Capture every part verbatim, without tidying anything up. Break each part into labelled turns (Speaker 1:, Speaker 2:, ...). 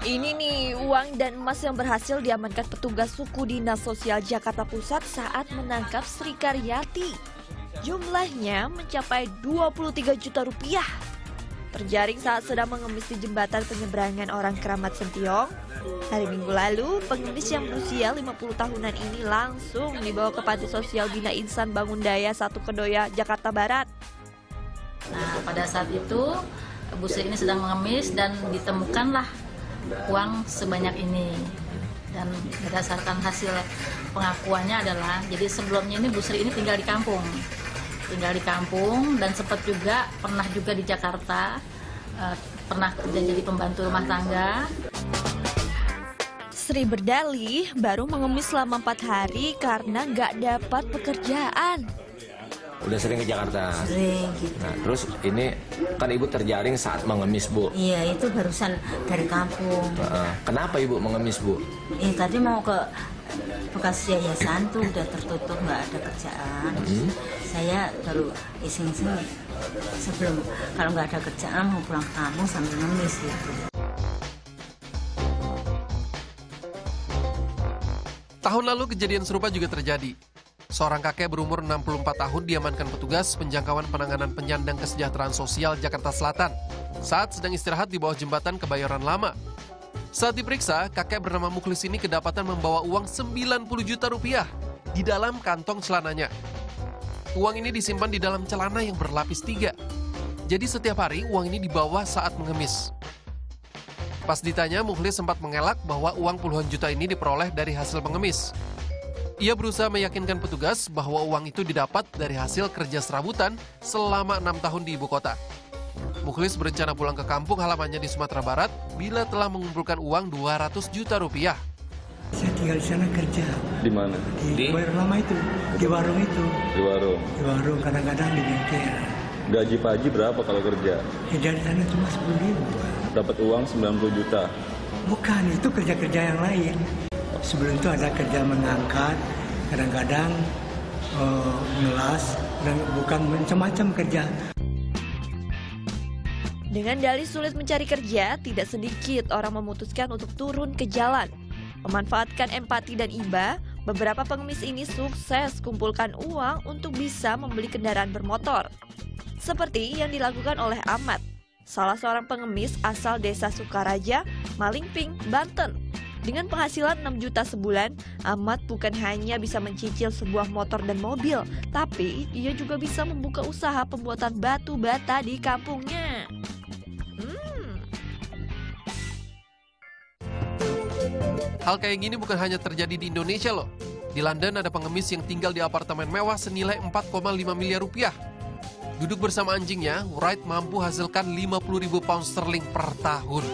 Speaker 1: Ini nih uang dan emas yang berhasil diamankan petugas suku Dinas Sosial Jakarta Pusat saat menangkap Sri Karyati. Jumlahnya mencapai dua puluh tiga juta rupiah. Terjaring saat sedang mengemis di jembatan penyeberangan orang Keramat Sentiong. Hari Minggu lalu, pengemis yang berusia lima puluh tahunan ini langsung dibawa ke Panti Sosial Bina Insan Bangun Daya satu Kedoya, Jakarta Barat.
Speaker 2: Nah, pada saat itu, Bu Sri ini sedang mengemis dan ditemukanlah uang sebanyak ini. Dan berdasarkan hasil pengakuannya adalah, jadi sebelumnya ini Bu Sri ini tinggal di kampung. Tinggal di kampung dan sempat juga pernah juga di Jakarta, eh, pernah kerja jadi pembantu rumah tangga.
Speaker 1: Sri berdalih baru mengemis selama empat hari karena nggak dapat pekerjaan.
Speaker 3: Udah sering ke Jakarta?
Speaker 4: Sering gitu.
Speaker 3: Nah, terus ini kan Ibu terjaring saat mengemis, Bu?
Speaker 4: Iya, itu barusan dari kampung.
Speaker 3: Uh, kenapa Ibu mengemis, Bu?
Speaker 4: Eh, tadi mau ke bekas yayasan tuh udah tertutup, nggak ada kerjaan.
Speaker 3: Hmm.
Speaker 4: Saya baru iseng-iseng sebelum, kalau nggak ada kerjaan mau pulang ke kampung sambil ngemis gitu.
Speaker 5: Tahun lalu kejadian serupa juga terjadi. Seorang kakek berumur enam puluh empat tahun diamankan petugas penjangkauan penanganan penyandang kesejahteraan sosial Jakarta Selatan saat sedang istirahat di bawah jembatan Kebayoran Lama. Saat diperiksa, kakek bernama Mukhlis ini kedapatan membawa uang sembilan puluh juta rupiah di dalam kantong celananya. Uang ini disimpan di dalam celana yang berlapis tiga. Jadi setiap hari uang ini dibawa saat mengemis. Pas ditanya, Mukhlis sempat mengelak bahwa uang puluhan juta ini diperoleh dari hasil mengemis. Ia berusaha meyakinkan petugas bahwa uang itu didapat dari hasil kerja serabutan selama enam tahun di ibu kota. Mukhlis berencana pulang ke kampung halamannya di Sumatera Barat bila telah mengumpulkan uang dua ratus juta rupiah.
Speaker 6: Saya tinggal di sana kerja.
Speaker 7: Di mana?
Speaker 6: Di Kebayoran Lama itu, di warung itu.
Speaker 7: Di warung?
Speaker 6: Di warung, kadang-kadang di bengkel.
Speaker 7: Gaji Pak Haji berapa kalau kerja?
Speaker 6: Ya, dari sana cuma sepuluh ribu.
Speaker 7: Dapat uang sembilan puluh juta?
Speaker 6: Bukan, itu kerja-kerja yang lain. Sebelum itu ada kerja mengangkat, kadang-kadang uh, ngelas, dan bukan macam-macam kerja.
Speaker 1: Dengan dalih sulit mencari kerja, tidak sedikit orang memutuskan untuk turun ke jalan. Memanfaatkan empati dan iba, beberapa pengemis ini sukses kumpulkan uang untuk bisa membeli kendaraan bermotor. Seperti yang dilakukan oleh Ahmad, salah seorang pengemis asal desa Sukaraja, Malingping, Banten. Dengan penghasilan enam juta sebulan, Ahmad bukan hanya bisa mencicil sebuah motor dan mobil, tapi ia juga bisa membuka usaha pembuatan batu bata di kampungnya. Hmm.
Speaker 5: Hal kayak gini bukan hanya terjadi di Indonesia loh. Di London ada pengemis yang tinggal di apartemen mewah senilai empat koma lima miliar rupiah. Duduk bersama anjingnya, Wright mampu hasilkan lima puluh ribu pound sterling per tahun.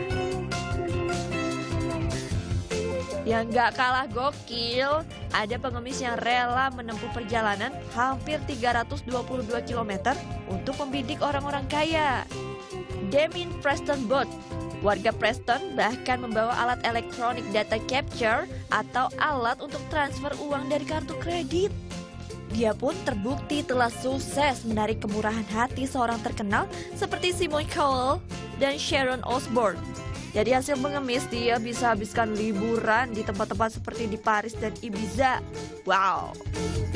Speaker 1: Yang gak kalah gokil, ada pengemis yang rela menempuh perjalanan hampir tiga ratus dua puluh dua kilometer untuk membidik orang-orang kaya. Damien Preston Bott, warga Preston, bahkan membawa alat elektronik data capture atau alat untuk transfer uang dari kartu kredit. Dia pun terbukti telah sukses menarik kemurahan hati seorang terkenal seperti Simon Cowell dan Sharon Osbourne. Dari hasil mengemis, dia bisa habiskan liburan di tempat-tempat seperti di Paris dan Ibiza. Wow!